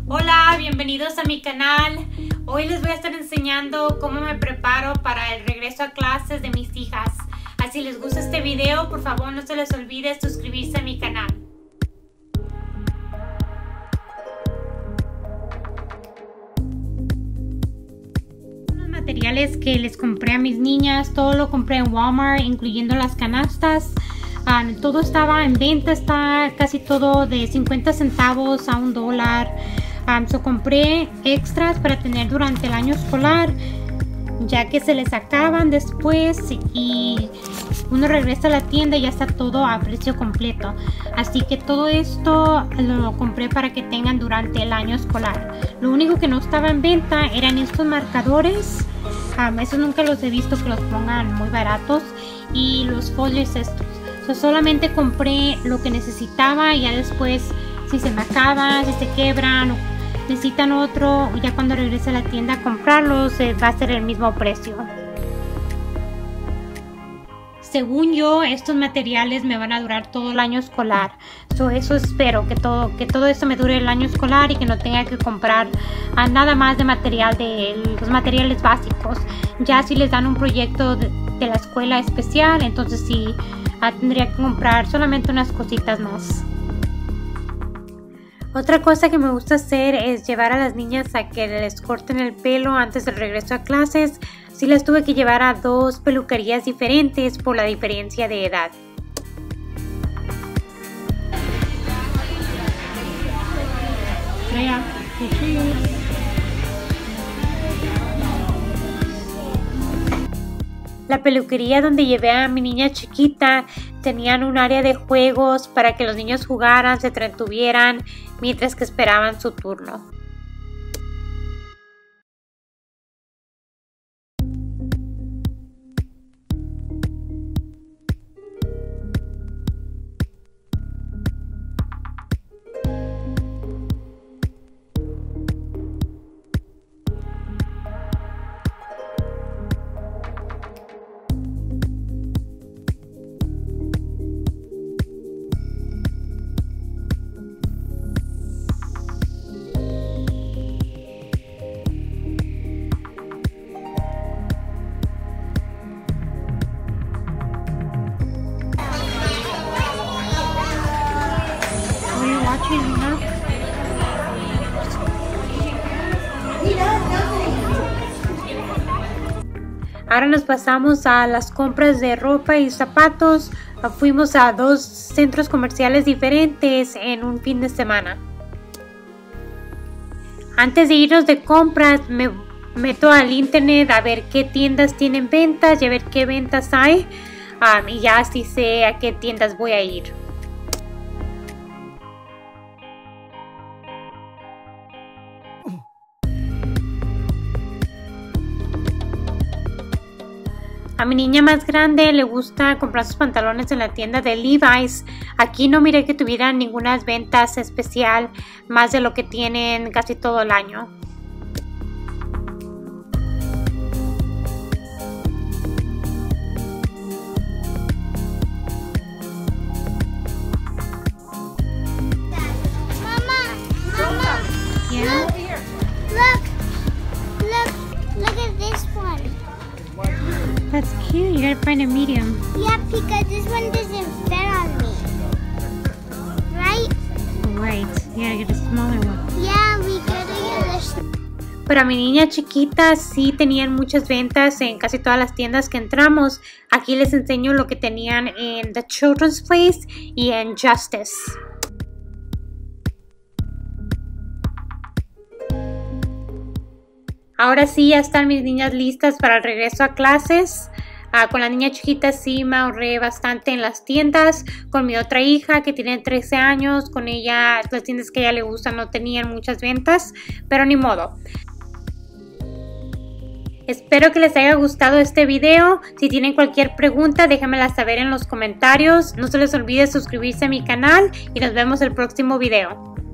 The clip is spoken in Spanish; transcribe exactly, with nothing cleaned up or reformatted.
Hola, bienvenidos a mi canal. Hoy les voy a estar enseñando cómo me preparo para el regreso a clases de mis hijas. Así si les gusta este video, por favor no se les olvide suscribirse a mi canal. Los materiales que les compré a mis niñas, todo lo compré en Walmart, incluyendo las canastas. Um, todo estaba en venta, está casi todo de cincuenta centavos a un dólar. Um, so compré extras para tener durante el año escolar, ya que se les acaban después y uno regresa a la tienda y ya está todo a precio completo. Así que todo esto lo compré para que tengan durante el año escolar. Lo único que no estaba en venta eran estos marcadores. Um, esos nunca los he visto que los pongan muy baratos. Y los folios estos. So, solamente compré lo que necesitaba y ya después si se me acaban, si se quebran o necesitan otro, ya cuando regrese a la tienda a comprarlos eh, va a ser el mismo precio. Según yo, estos materiales me van a durar todo el año escolar. So, eso espero, que todo, que todo esto me dure el año escolar y que no tenga que comprar uh, nada más de material, de los materiales básicos. Ya si les dan un proyecto de, de la escuela especial, entonces sí uh, tendría que comprar solamente unas cositas más. Otra cosa que me gusta hacer es llevar a las niñas a que les corten el pelo antes del regreso a clases. Sí las tuve que llevar a dos peluquerías diferentes por la diferencia de edad. La peluquería donde llevé a mi niña chiquita tenían un área de juegos para que los niños jugaran, se entretuvieran mientras que esperaban su turno. Ahora nos pasamos a las compras de ropa y zapatos. Fuimos a dos centros comerciales diferentes en un fin de semana. Antes de irnos de compras me meto al internet a ver qué tiendas tienen ventas y a ver qué ventas hay. Um, y ya así sé a qué tiendas voy a ir. A mi niña más grande le gusta comprar sus pantalones en la tienda de Levi's. Aquí no miré que tuvieran ninguna ventas especial, más de lo que tienen casi todo el año. Mama, Mama, Yeah. look, look, look at this one. That's cute. You gotta find a medium. Yeah, because this one doesn't fit on me. Right? Right. You gotta get a smaller one. Yeah, we gotta get this. Para mi niña chiquita sí tenían muchas ventas en casi todas las tiendas que entramos. Aquí les enseño lo que tenían en The Children's Place y en Justice. Ahora sí ya están mis niñas listas para el regreso a clases. Uh, con la niña chiquita sí me ahorré bastante en las tiendas. Con mi otra hija que tiene trece años, con ella las tiendas que a ella le gustan no tenían muchas ventas, pero ni modo. Espero que les haya gustado este video. Si tienen cualquier pregunta déjenmela saber en los comentarios. No se les olvide suscribirse a mi canal y nos vemos el próximo video.